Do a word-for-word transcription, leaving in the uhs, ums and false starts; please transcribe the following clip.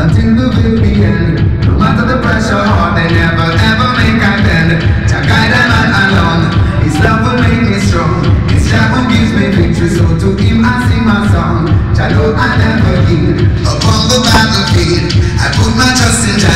until the very end. No matter the pressure, hard, they never ever make a bend. Jah guide them all along. His love will make me strong. It's Jah who gives me victory, so to Him I sing my song. Jah know I never yield. Upon the battlefield, I put my trust in Jah.